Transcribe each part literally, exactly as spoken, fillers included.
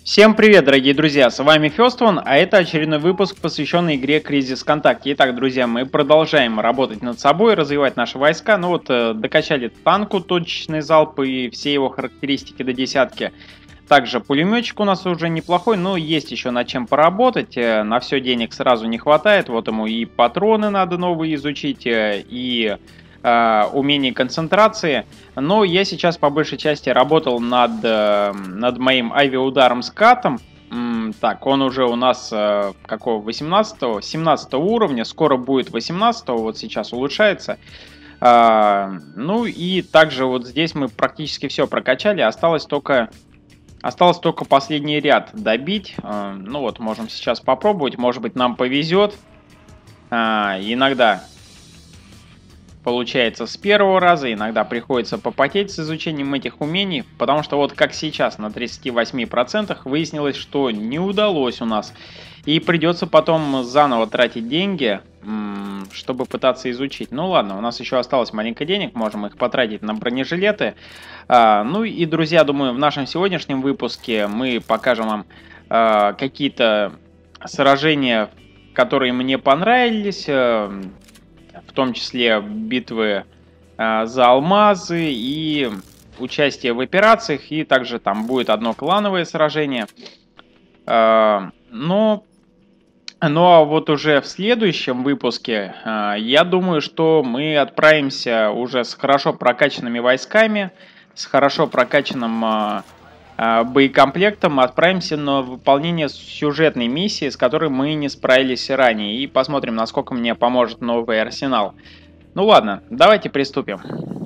Всем привет, дорогие друзья, с вами Фёстван, а это очередной выпуск, посвященный игре Кризис Контакт. Итак, друзья, мы продолжаем работать над собой, развивать наши войска. Ну вот, э, докачали танку, точечный залп и все его характеристики до десятки. Также пулеметчик у нас уже неплохой, но есть еще над чем поработать. Э, на все денег сразу не хватает, вот ему и патроны надо новые изучить, э, и... умений концентрации, но я сейчас по большей части работал над, над моим авиаударом скатом. Так, он уже у нас какого восемнадцатого, семнадцатого уровня, скоро будет восемнадцатого, вот сейчас улучшается. Ну и также вот здесь мы практически все прокачали, осталось только... Осталось только последний ряд добить. Ну вот, можем сейчас попробовать, может быть нам повезет. Иногда получается с первого раза, иногда приходится попотеть с изучением этих умений, потому что вот как сейчас на тридцати восьми процентах выяснилось, что не удалось у нас. И придется потом заново тратить деньги, чтобы пытаться изучить. Ну ладно, у нас еще осталось маленько денег, можем их потратить на бронежилеты. Ну и, друзья, думаю, в нашем сегодняшнем выпуске мы покажем вам какие-то сражения, которые мне понравились, в том числе битвы э, за алмазы и участие в операциях, и также там будет одно клановое сражение. Э, но, ну а вот уже в следующем выпуске э, я думаю, что мы отправимся уже с хорошо прокачанными войсками, с хорошо прокачанным э, э, боекомплектом, отправимся на выполнение сюжетной миссии, с которой мы не справились ранее, и посмотрим, насколько мне поможет новый арсенал. Ну ладно, давайте приступим.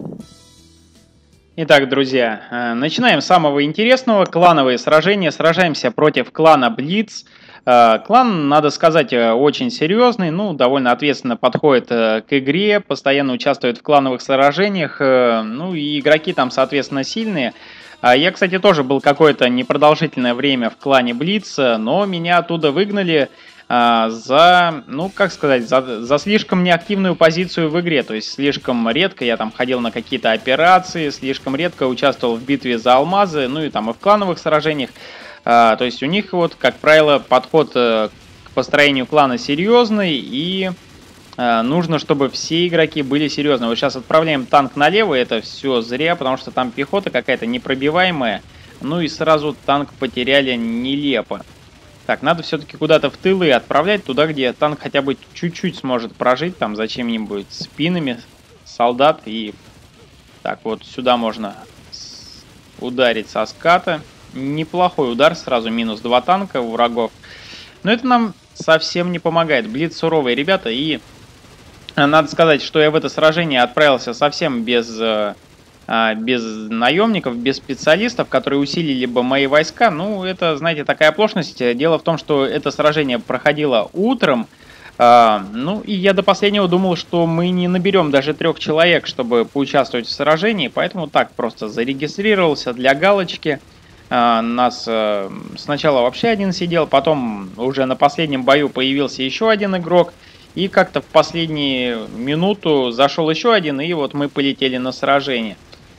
Итак, друзья, начинаем с самого интересного. Клановые сражения. Сражаемся против клана Блиц. Клан, надо сказать, очень серьезный, ну, довольно ответственно подходит к игре, постоянно участвует в клановых сражениях, ну, и игроки там, соответственно, сильные. Я, кстати, тоже был какое-то непродолжительное время в клане Блиц, но меня оттуда выгнали а, за, ну, как сказать, за, за слишком неактивную позицию в игре. То есть слишком редко я там ходил на какие-то операции, слишком редко участвовал в битве за алмазы, ну и там и в клановых сражениях. А, то есть у них вот, как правило, подход к построению клана серьезный, и а, нужно, чтобы все игроки были серьезны. Вот сейчас отправляем танк налево, это все зря, потому что там пехота какая-то непробиваемая. Ну и сразу танк потеряли нелепо. Так, надо все-таки куда-то в тылы отправлять, туда, где танк хотя бы чуть-чуть сможет прожить, там за чем-нибудь спинами солдат. И так, вот сюда можно ударить со ската. Неплохой удар, сразу минус два танка у врагов. Но это нам совсем не помогает. Блиц суровые ребята, и надо сказать, что я в это сражение отправился совсем без... без наемников, без специалистов, которые усилили бы мои войска. Ну, это, знаете, такая оплошность. Дело в том, что это сражение проходило утром. А, ну, и я до последнего думал, что мы не наберем даже трех человек, чтобы поучаствовать в сражении. Поэтому так просто зарегистрировался для галочки. А, нас а, сначала вообще один сидел, потом уже на последнем бою появился еще один игрок. И как-то в последнюю минуту зашел еще один, и вот мы полетели на сражение.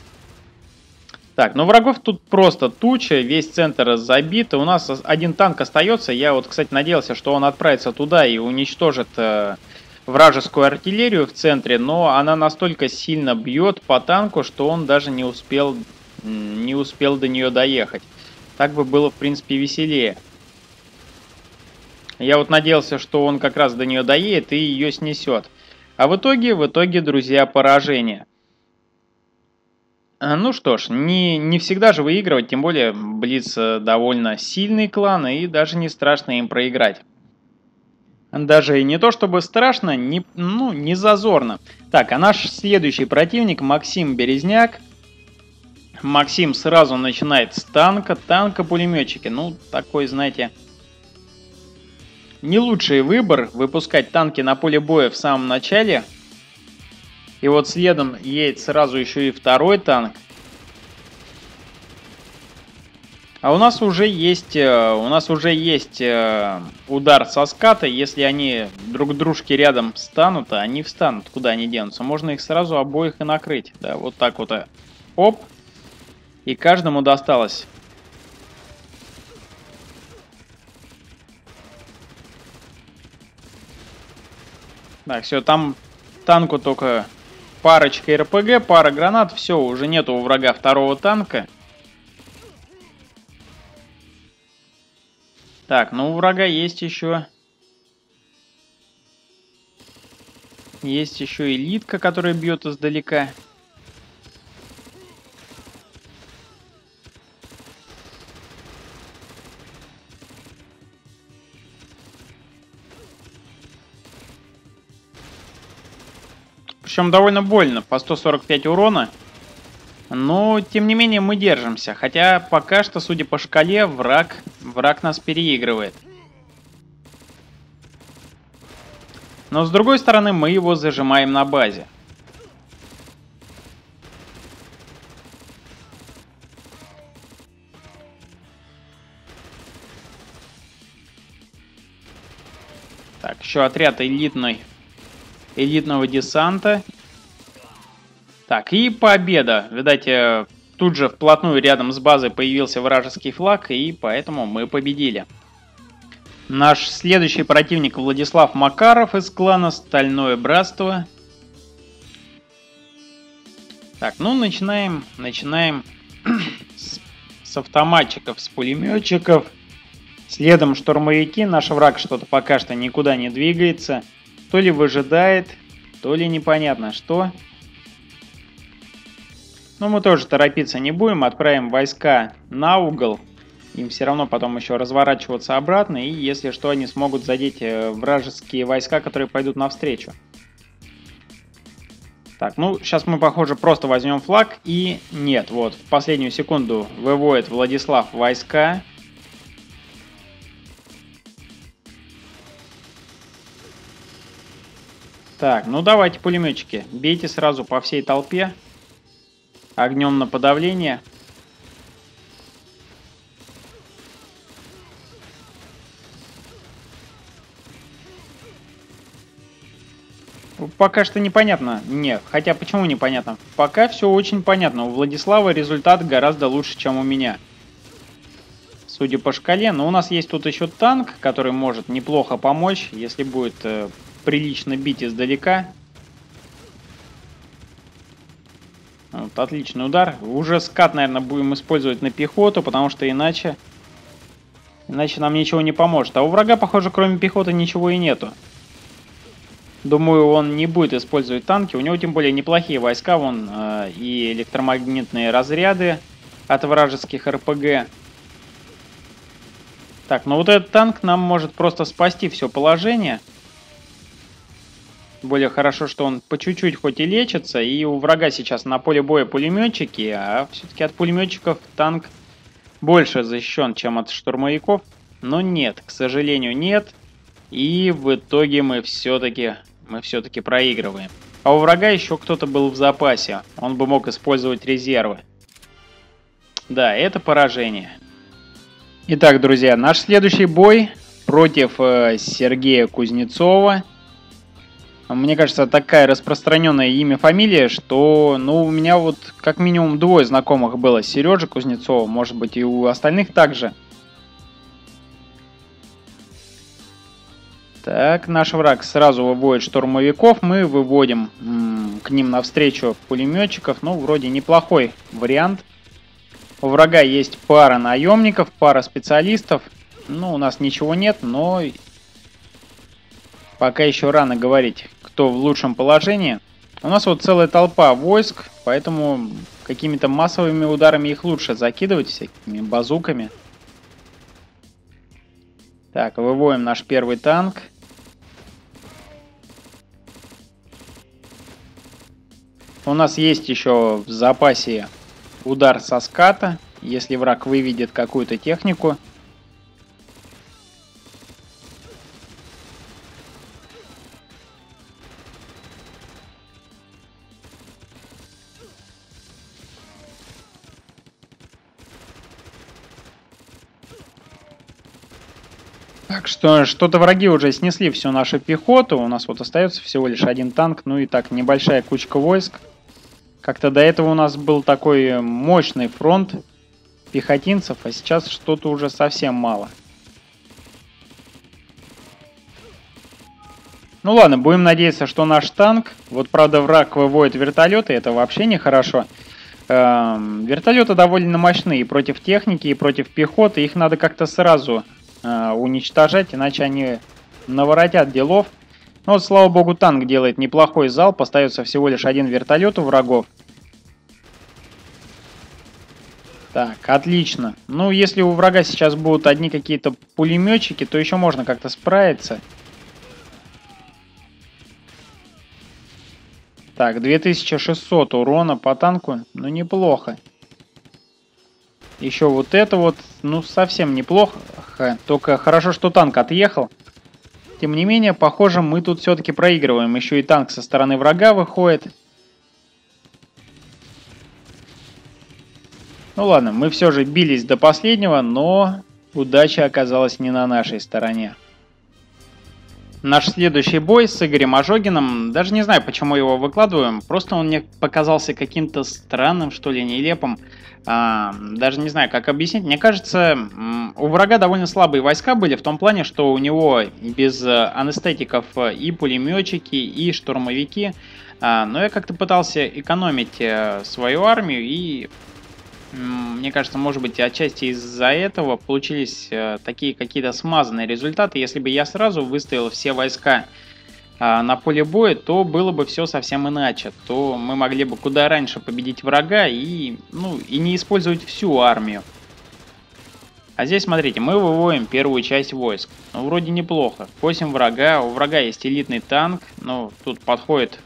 Так, ну врагов тут просто туча, весь центр забит, у нас один танк остается. Я вот, кстати, надеялся, что он отправится туда и уничтожит э, вражескую артиллерию в центре, но она настолько сильно бьет по танку, что он даже не успел, не успел до нее доехать. Так бы было, в принципе, веселее. Я вот надеялся, что он как раз до нее доедет и ее снесет. А в итоге, в итоге, друзья, поражение. Ну что ж, не, не всегда же выигрывать, тем более Блиц довольно сильный клан, и даже не страшно им проиграть. Даже и не то чтобы страшно, не, ну, не зазорно. Так, а наш следующий противник Максим Березняк. Максим сразу начинает с танка, танка-пулеметчики. Ну, такой, знаете, не лучший выбор выпускать танки на поле боя в самом начале. И вот следом едет сразу еще и второй танк. А у нас уже есть, у нас уже есть удар со ската. Если они друг дружки рядом встанут, а они встанут, куда они денутся. Можно их сразу обоих и накрыть. Да, вот так вот. Оп. И каждому досталось. Так, все, там танку только парочка эр пэ гэ, пара гранат. Все, уже нету у врага второго танка. Так, ну у врага есть еще... Есть еще элитка, которая бьет издалека. Причем довольно больно, по сто сорок пять урона. Но, тем не менее, мы держимся. Хотя, пока что, судя по шкале, враг, враг нас переигрывает. Но, с другой стороны, мы его зажимаем на базе. Так, еще отряд элитный, элитного десанта. Так, и победа. Видать, тут же вплотную рядом с базой появился вражеский флаг, и поэтому мы победили. Наш следующий противник Владислав Макаров из клана Стальное Братство. Так, ну начинаем, начинаем с, с автоматчиков, с пулеметчиков. Следом штурмовики. Наш враг что-то пока что никуда не двигается. То ли выжидает, то ли непонятно что. Но мы тоже торопиться не будем. Отправим войска на угол. Им все равно потом еще разворачиваться обратно. И если что, они смогут задеть вражеские войска, которые пойдут навстречу. Так, ну сейчас мы, похоже, просто возьмем флаг. И нет, вот в последнюю секунду выводит Владислав войска. Так, ну давайте, пулеметчики, бейте сразу по всей толпе. Огнем на подавление. Пока что непонятно. Не, хотя почему непонятно? Пока все очень понятно. У Владислава результат гораздо лучше, чем у меня. Судя по шкале. Но у нас есть тут еще танк, который может неплохо помочь, если будет э, прилично бить издалека. Вот, отличный удар. Уже скат, наверное, будем использовать на пехоту, потому что иначе... Иначе нам ничего не поможет. А у врага, похоже, кроме пехоты ничего и нету. Думаю, он не будет использовать танки. У него тем более неплохие войска. Вон э, и электромагнитные разряды от вражеских эр пэ гэ. Так, ну вот этот танк нам может просто спасти все положение. Более хорошо, что он по чуть-чуть хоть и лечится. И у врага сейчас на поле боя пулеметчики. А все-таки от пулеметчиков танк больше защищен, чем от штурмовиков. Но нет, к сожалению, нет. И в итоге мы все-таки мы все-таки проигрываем. А у врага еще кто-то был в запасе. Он бы мог использовать резервы. Да, это поражение. Итак, друзья, наш следующий бой против э, Сергея Кузнецова. Мне кажется, такая распространенная имя, фамилия, что, ну, у меня вот как минимум двое знакомых было. Сережа Кузнецова, может быть, и у остальных также. Так, наш враг сразу выводит штурмовиков. Мы выводим м, к ним навстречу пулеметчиков. Ну, вроде неплохой вариант. У врага есть пара наемников, пара специалистов. Ну, у нас ничего нет, но пока еще рано говорить, кто в лучшем положении. У нас вот целая толпа войск, поэтому какими-то массовыми ударами их лучше закидывать, всякими базуками. Так, выводим наш первый танк. У нас есть еще в запасе удар со ската, если враг выведет какую-то технику. Так что что-то враги уже снесли всю нашу пехоту. У нас вот остается всего лишь один танк. Ну и так, небольшая кучка войск. Как-то до этого у нас был такой мощный фронт пехотинцев, а сейчас что-то уже совсем мало. Ну ладно, будем надеяться, что наш танк. Вот правда враг выводит вертолеты, это вообще нехорошо. Эм, вертолеты довольно мощные и против техники, и против пехоты. Их надо как-то сразу э, уничтожать, иначе они наворотят делов. Ну вот, слава богу, танк делает неплохой залп. Остается всего лишь один вертолет у врагов. Так, отлично. Ну, если у врага сейчас будут одни какие-то пулеметчики, то еще можно как-то справиться. Так, две тысячи шестьсот урона по танку. Ну, неплохо. Еще вот это вот, ну, совсем неплохо. Только хорошо, что танк отъехал. Тем не менее, похоже, мы тут все-таки проигрываем. Еще и танк со стороны врага выходит. Ну ладно, мы все же бились до последнего, но удача оказалась не на нашей стороне. Наш следующий бой с Игорем Ожогиным, даже не знаю, почему его выкладываем, просто он мне показался каким-то странным, что ли, нелепым. А, даже не знаю, как объяснить. Мне кажется, у врага довольно слабые войска были, в том плане, что у него без анестетиков и пулеметчики, и штурмовики. А, но я как-то пытался экономить свою армию, и мне кажется, может быть, отчасти из-за этого получились э, такие какие-то смазанные результаты. Если бы я сразу выставил все войска э, на поле боя, то было бы все совсем иначе. То мы могли бы куда раньше победить врага и, ну, и не использовать всю армию. А здесь, смотрите, мы выводим первую часть войск. Ну, вроде неплохо. восемь врага, у врага есть элитный танк. Ну, тут подходит...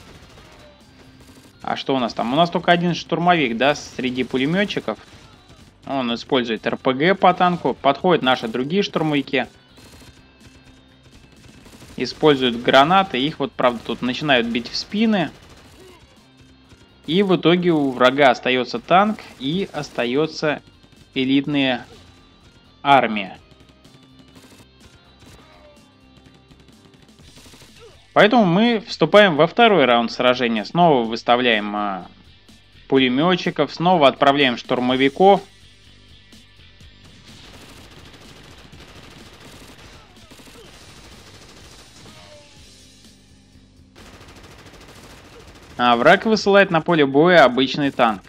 А что у нас там? У нас только один штурмовик, да, среди пулеметчиков. Он использует эр пэ гэ по танку. Подходят наши другие штурмовики. Используют гранаты. Их вот, правда, тут начинают бить в спины. И в итоге у врага остается танк и остается элитная армия. Поэтому мы вступаем во второй раунд сражения. Снова выставляем а, пулеметчиков, снова отправляем штурмовиков. А враг высылает на поле боя обычный танк.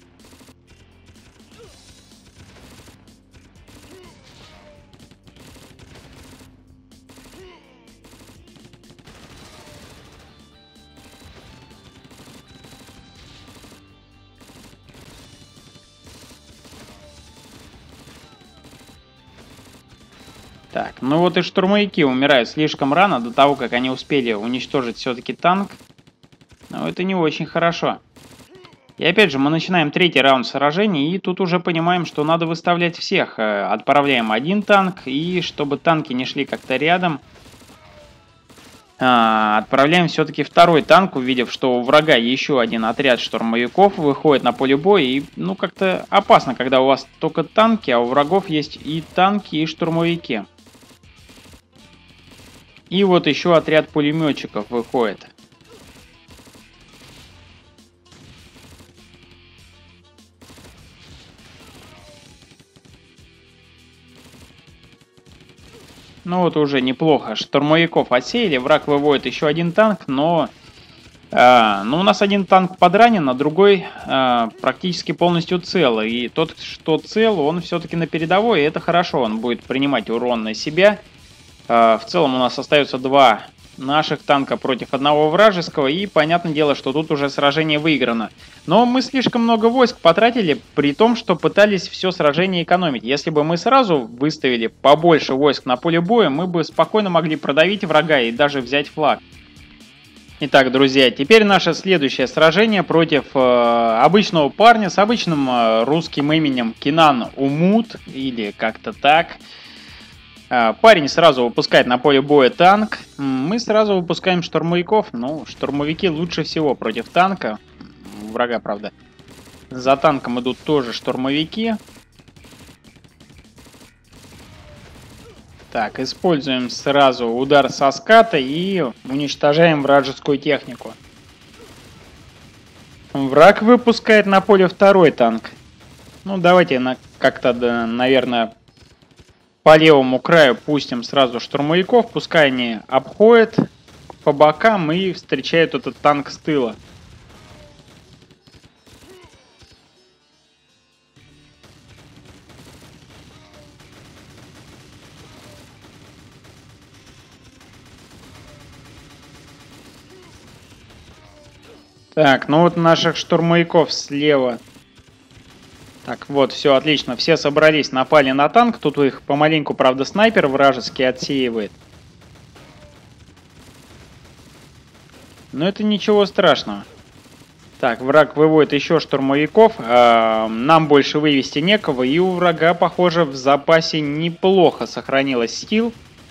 Так, ну вот и штурмовики умирают слишком рано, до того, как они успели уничтожить все-таки танк. Но это не очень хорошо. И опять же, мы начинаем третий раунд сражений, и тут уже понимаем, что надо выставлять всех. Отправляем один танк, и чтобы танки не шли как-то рядом, отправляем все-таки второй танк, увидев, что у врага еще один отряд штурмовиков выходит на поле боя. И, ну, как-то опасно, когда у вас только танки, а у врагов есть и танки, и штурмовики. И вот еще отряд пулеметчиков выходит. Ну вот уже неплохо. Штурмовиков отсеяли. Враг выводит еще один танк, но... А, ну у нас один танк подранен, а другой а, практически полностью цел. И тот, что цел, он все-таки на передовой, и это хорошо. Он будет принимать урон на себя. А, в целом у нас остается два наших танка против одного вражеского. И понятное дело, что тут уже сражение выиграно. Но мы слишком много войск потратили, при том, что пытались все сражение экономить. Если бы мы сразу выставили побольше войск на поле боя, мы бы спокойно могли продавить врага и даже взять флаг. Итак, друзья, теперь наше следующее сражение против э, обычного парня с обычным э, русским именем Кинан Умут, или как-то так. Э, парень сразу выпускает на поле боя танк, мы сразу выпускаем штурмовиков. Ну, штурмовики лучше всего против танка. Врага, правда. За танком идут тоже штурмовики. Так, используем сразу удар со ската и уничтожаем вражескую технику. Враг выпускает на поле второй танк. Ну, давайте на, как-то, да, наверное, по левому краю пустим сразу штурмовиков. Пускай они обходят по бокам и встречают этот танк с тыла. Так, ну вот наших штурмовиков слева. Так, вот, все, отлично. Все собрались, напали на танк. Тут их помаленьку, правда, снайпер вражеский отсеивает. Но это ничего страшного. Так, враг выводит еще штурмовиков. А, нам больше вывести некого. И у врага, похоже, в запасе неплохо сохранилось сил.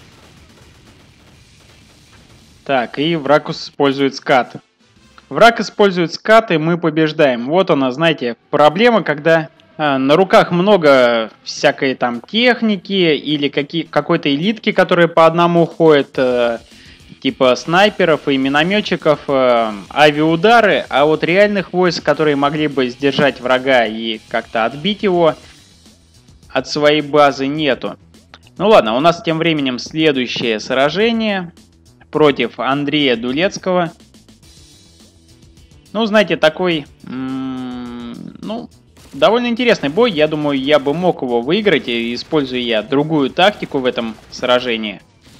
Так, и враг использует скат. Враг использует скаты, мы побеждаем. Вот она, знаете, проблема, когда э, на руках много всякой там техники или какой-то элитки, которые по одному ходят, э, типа снайперов и минометчиков, э, авиаудары, а вот реальных войск, которые могли бы сдержать врага и как-то отбить его от своей базы, нету. Ну ладно, у нас тем временем следующее сражение против Андрея Дулецкого. Ну, знаете, такой, ну, довольно интересный бой. Я думаю, я бы мог его выиграть, используя я другую тактику в этом сражении.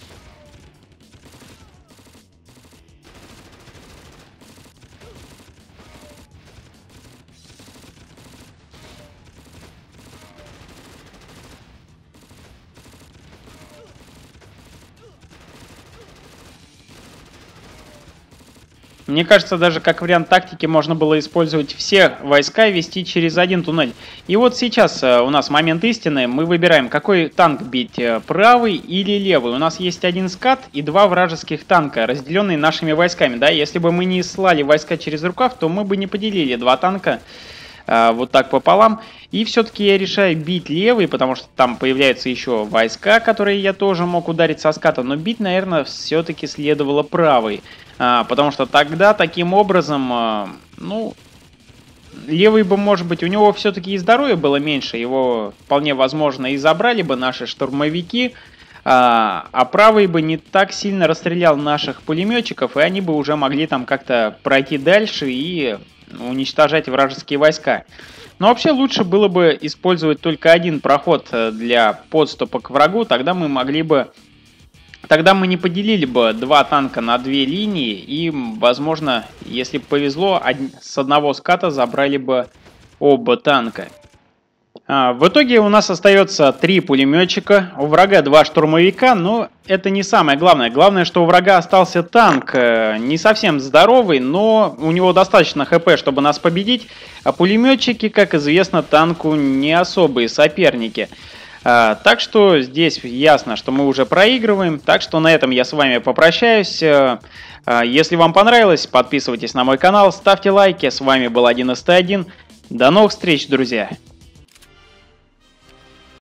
Мне кажется, даже как вариант тактики можно было использовать все войска и вести через один туннель. И вот сейчас у нас момент истины. Мы выбираем, какой танк бить, правый или левый. У нас есть один скат и два вражеских танка, разделенные нашими войсками. Да? Если бы мы не слали войска через рукав, то мы бы не поделили два танка а, вот так пополам. И все-таки я решаю бить левый, потому что там появляются еще войска, которые я тоже мог ударить со ската. Но бить, наверное, все-таки следовало правый. А, потому что тогда, таким образом, а, ну, левый бы, может быть, у него все-таки и здоровья было меньше, его вполне возможно и забрали бы наши штурмовики, а, а правый бы не так сильно расстрелял наших пулеметчиков, и они бы уже могли там как-то пройти дальше и уничтожать вражеские войска. Но вообще лучше было бы использовать только один проход для подступа к врагу, тогда мы могли бы... Тогда мы не поделили бы два танка на две линии и, возможно, если бы повезло, с одного ската забрали бы оба танка. А, в итоге у нас остается три пулеметчика, у врага два штурмовика, но это не самое главное. Главное, что у врага остался танк, не совсем здоровый, но у него достаточно хп, чтобы нас победить, а пулеметчики, как известно, танку не особые соперники. А, так что здесь ясно, что мы уже проигрываем. Так что на этом я с вами попрощаюсь. А, если вам понравилось, подписывайтесь на мой канал, ставьте лайки. С вами был один эс тэ один. До новых встреч, друзья!